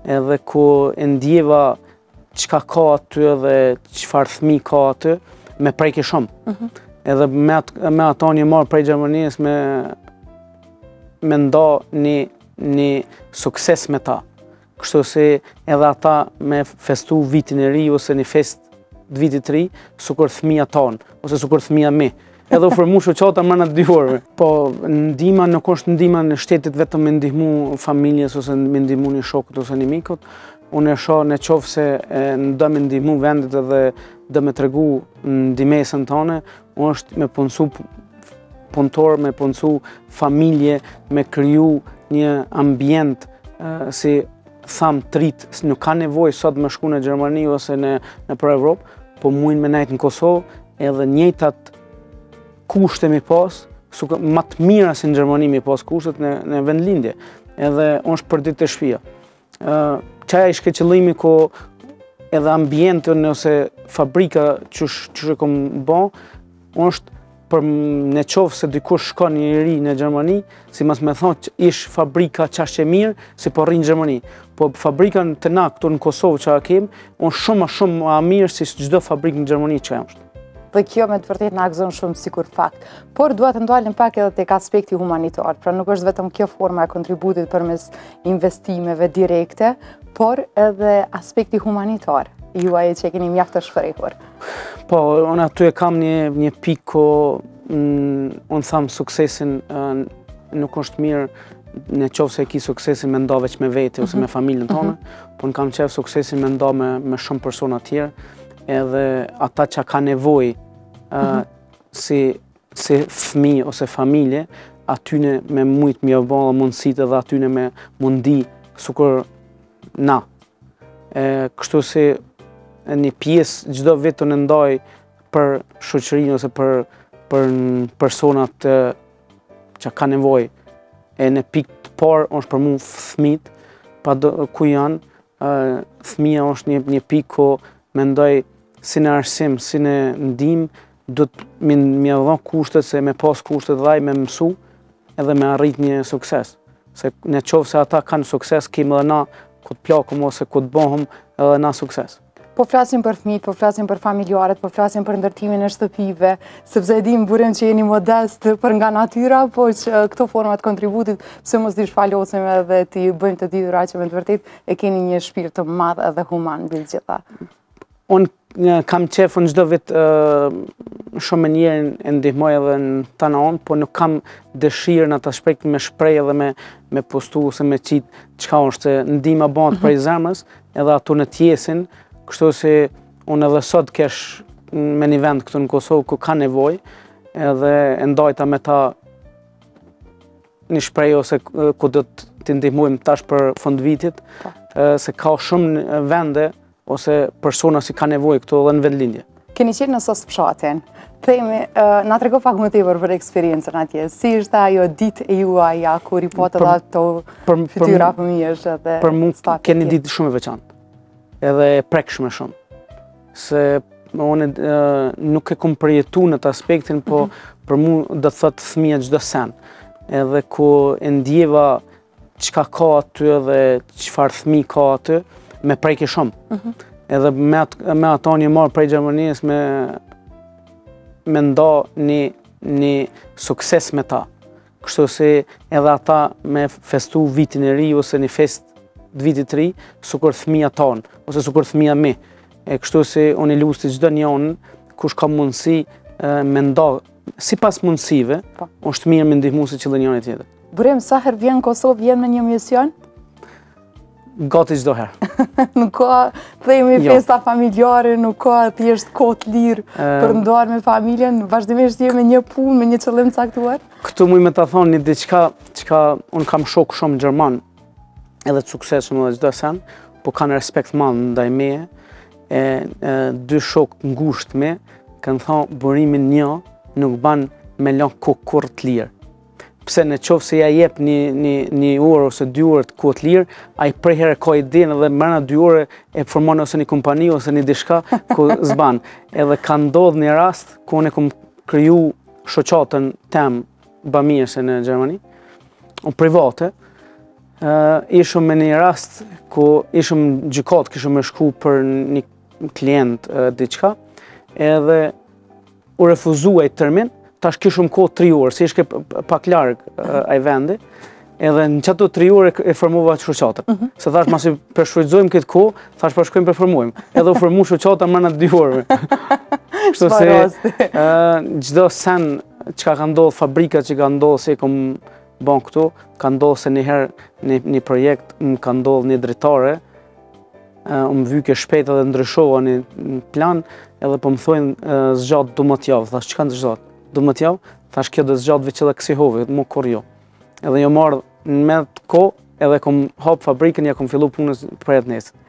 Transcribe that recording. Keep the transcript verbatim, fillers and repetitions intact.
edhe ku e ndjeva çka ka aty dhe çfarë fëmijë ka aty, me prejke shumë. Mhm. Edhe me, at, me ata një marrë prej Gjermanisë me, me nda një, një sukses me ta. Kështu se edhe ata me festu vitin e ri ose një fest të vitit të ri, sukur fëmija tonë, ose sukur fëmija mi. Edhe u formu shoqata mrena dy orëve. Po ndihma nuk është ndihma në shtetit vetëm me ndihmu familjes ose me ndihmu një shokut ose një mikut. Unë e shoh në qoftë se do me ndihmu vendit edhe do me tregu ndihmesën tonë, është me punësu punëtor, me punësu familje, me kriju një ambient uh, si tham trit, nuk ka nevojë sot me shku në Gjermani ose në, në për Evropë, po mujnë me najtë në Kosovë edhe njëjtat kushte mi pas, më të mira si në Gjermani mi pas kushtet në, në vendlindje. Edhe është për ditë të shpia. Uh, qaja ishke qëllimi ko edhe ambientin ose fabrika qësh, qësh e kom bo, është për në qovë se dikush shkon një ri në Gjermani, si mas me thonë që ish fabrika qash e mirë, si po rrinë në Gjermani. Po fabrika të na këtu në Kosovë që a kemë, është shumë a shumë a mirë si çdo fabrikë në Gjermani që e është. Dhe kjo me të vërtet në akzon shumë sikur fakt. Por duhet të ndalim pak edhe tek aspekti humanitar, pra nuk është vetëm kjo forma e kontributit përmes investimeve direkte, por edhe aspekti humanitar. Juaj që e keni mjaft të shprehur. Po, unë aty e kam një, një pikë ko unë thamë suksesin uh, nuk është mirë në qofë se e ki suksesin me nda veç me vete ose me familjen tonë, po në kam qef suksesin me nda me, me shumë persona tjerë, edhe ata që ka nevoj uh, si, si fëmi ose familje, atyne me mujtë mjë bëllë mundësit edhe atyne me mundi sukur na. E, kështu si një pjesë gjdo vetë në ndaj për shoqërinë ose për, për personat uh, që ka nevoj. E në pikë të parë është për mu fëmit, pa do, ku janë, uh, fëmija është një, një pikë ku mendoj si në arsim, si në ndim, do të më dhon kushtet se me pas kushtet dhe me mësu edhe me arrit një sukses. Se në qovë se ata kanë sukses, kemi edhe na ku të plakum ose ku të bëhëm edhe na sukses. Po flasim për fëmijët, po flasim për familjarët, po flasim për ndërtimin e shtëpive, sepse e dim burim që jeni modest për nga natyra, po që këto format kontributit, pse mos di shpalosim edhe ti bëjmë të didhura që me të vërtet e keni një shpirt të madh edhe human mbi gjitha. Unë kam qef në çdo vit uh, shumë njerën e ndihmoj edhe në tana onë, po nuk kam dëshirë në atë aspekt me shprej edhe me, me postu ose me qitë çka është se ndihma bëhet prej zemrës edhe ato në tjesin. Kështu se unë edhe sot kesh me një vend këtu në Kosovë ku ka nevoj edhe e ndajta me ta një shprej ose ku do të ndihmojmë tash për fund vitit, se ka shumë vende ose persona si ka nevoj këtu edhe në vendlindje. Keni qenë në sos fshatin. Themi, uh, na trego pak më tepër për eksperiencën atje. Si ishte ajo ditë e juaja kur i pote dhe ato fytyra fëmijësh edhe për mu keni ditë shumë e veçantë. Edhe e prekshme shumë. Se unë uh, nuk e kom përjetu në të aspektin, po mm -hmm. për mu do të thotë fëmija çdo sen. Edhe ku e ndjeva çka ka aty edhe çfarë fëmijë ka aty, me prejke shumë. Mm -hmm. Edhe me, at me ato një marë prej Gjermanisë me, me nda një, një sukses me ta. Kështu se edhe ata me festu vitin e ri ose një fest të vitit të ri, sukur fëmija tonë, ose sukur fëmija mi. E kështu se unë i lusti çdo njonën, kush ka mundësi e, me nda, si pas mundësive, pa. është mirë me ndihmu se qëllë njëri tjetër. Burim, sa herë vjen Kosovë, vjen me një mision? Gati çdo herë. Nuk ka, themi, jo. Festa familjare, nuk ka thjesht kohë të lirë e... për ndarë me familjen, vazhdimisht je me një punë, me një qëllim caktuar? Këtu muj me ta thonë një diçka, çka unë kam shok shumë gjerman, edhe të suksesshëm edhe çdo sen, po kanë respekt madh ndaj meje. E, e dy shok ngushtë me kanë thonë burimin një nuk ban me lënë kohë kurrë të lirë. Pse në qoftë se ja jep një një një orë ose dy orë të kohë të lirë, ai prej herë ka idenë dhe brenda dy orë e formon ose një kompani ose një diçka ku s'ban. Edhe ka ndodhur një rast ku unë kam kriju shoqatën tem bamirëse në Gjermani, o private. ishëm me një rast ku ishëm gjykat, kishëm me shku për një klient diçka, edhe u refuzuaj termin, tash kishëm kohë tri orë, si ishke pak largë ai vendi, edhe në qëto tri orë e formova shoqatën. Se thash masi përshfrytëzojmë këtë kohë, thash përshkojmë përformojmë. Edhe u formu shoqata mërna dy orëve. Kështu se çdo sen çka ka ndodhur, fabrikat që ka ndodhur se kom bon këtu, ka ndodhur se njëherë një, një projekt më ka ndodhur një drejtare, uh, më vyke shpejt edhe ndryshova një plan, edhe po më thojnë uh, zgjat du më t'javë. Thash, çka në zgjat? Du më t'javë? Thash, kjo dhe zgjat veç edhe kësi hove, mu kur jo. Edhe jo marrë në me të ko, edhe kom hap fabrikën, ja kom fillu punës për e të nesë.